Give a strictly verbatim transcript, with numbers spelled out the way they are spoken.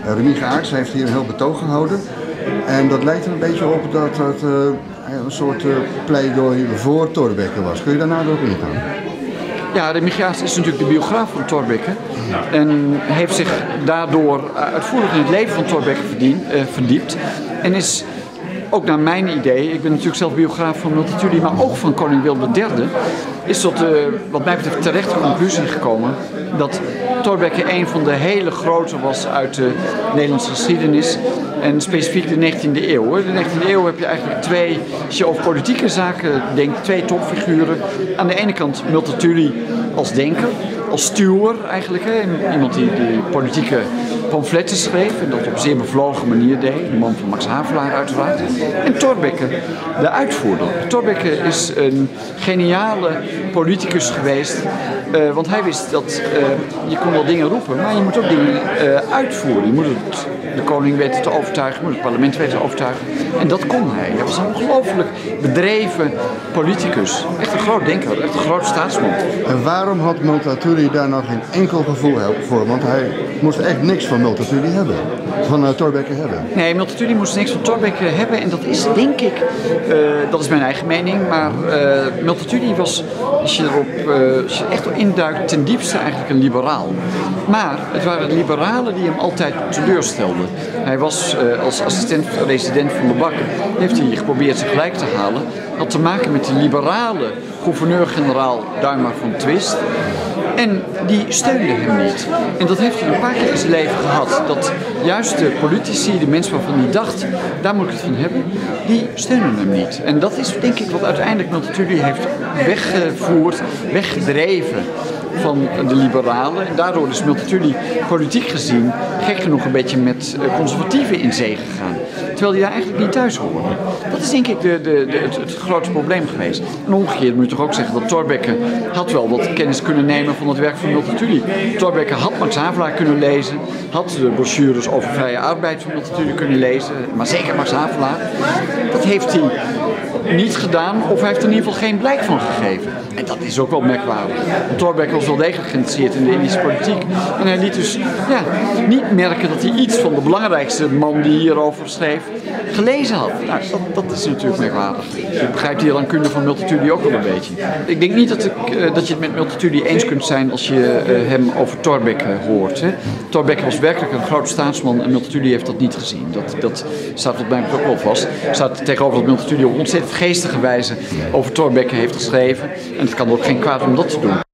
Uh, Remigie Aartsen heeft hier een heel betoog gehouden. En dat lijkt er een beetje op dat het uh, een soort uh, pleidooi voor Thorbecke was. Kun je daar nader op ingaan? Ja, Remigie Aartsen is natuurlijk de biograaf van Thorbecke. En heeft zich daardoor uitvoerig in het leven van Thorbecke verdien, uh, verdiept. En is ook naar mijn idee, ik ben natuurlijk zelf biograaf van Multatuli, maar ook van koning Willem de derde, is tot de, wat mij betreft, terechte conclusie gekomen dat Thorbecke een van de hele grote was uit de Nederlandse geschiedenis. En specifiek de negentiende eeuw. De negentiende eeuw heb je eigenlijk twee, als je over politieke zaken denkt, twee topfiguren. Aan de ene kant Multatuli als denker, als stuwer eigenlijk. Hè. Iemand die, die politieke pamfletten schreef en dat op een zeer bevlogen manier deed. De man van Max Havelaar uiteraard. En Thorbecke, de uitvoerder. Thorbecke is een geniale politicus geweest. Uh, want hij wist dat uh, je kon wel dingen roepen, maar je moet ook dingen uh, uitvoeren. Je moet het, de koning weten te overtuigen, je moet het parlement weten te overtuigen. En dat kon hij. Hij was een ongelooflijk bedreven politicus. Echt een groot denker, echt een groot staatsman. En waarom had Multatuli daar nog geen enkel gevoel voor? Want hij moest echt niks van Multatuli hebben. Van uh, Thorbecke hebben. Nee, Multatuli moest niks van Thorbecke hebben. En dat is denk ik, uh, dat is mijn eigen mening, maar uh, Multatuli was, als je erop uh, als je echt induikt, ten diepste eigenlijk een liberaal. Maar het waren de liberalen die hem altijd teleurstelden. Hij was uh, als assistent-resident van Lebak, heeft hij geprobeerd zich gelijk te halen. Had te maken met de liberale gouverneur-generaal Duimar van Twist. En die steunde hem niet. En dat heeft hij een paar keer in zijn leven gehad. Dat juist de politici, de mensen waarvan hij dacht, daar moet ik het van hebben, die steunen hem niet. En dat is denk ik wat uiteindelijk Multatuli heeft weggevoerd, weggedreven van de liberalen. En daardoor is Multatuli politiek gezien gek genoeg een beetje met conservatieven in zee gegaan. Terwijl hij daar eigenlijk niet thuis hoorde. Dat is denk ik de, de, de, het, het grootste probleem geweest. En omgekeerd moet je toch ook zeggen dat Thorbecke had wel wat kennis kunnen nemen van het werk van Multatuli. Thorbecke had Max Havelaar kunnen lezen, had de brochures over vrije arbeid van Multatuli kunnen lezen, maar zeker Max Havelaar. Dat heeft hij niet gedaan, of hij heeft er in ieder geval geen blijk van gegeven. En dat is ook wel merkwaardig. Want Thorbecke was wel degelijk geïnteresseerd in de Indische politiek. En hij liet dus ja, niet merken dat hij iets van de belangrijkste man die hierover schreef gelezen had. Nou, dat, dat is natuurlijk merkwaardig. Je begrijpt die rancune van Multatuli ook wel een beetje. Ik denk niet dat, ik, uh, dat je het met Multatuli eens kunt zijn als je uh, hem over Thorbecke hoort. Hè. Thorbecke was werkelijk een groot staatsman en Multatuli heeft dat niet gezien. Dat, dat staat wat mij ook wel vast. Er staat tegenover dat Multatuli op ontzettend geestige wijze over Thorbecke heeft geschreven. En het kan ook geen kwaad om dat te doen.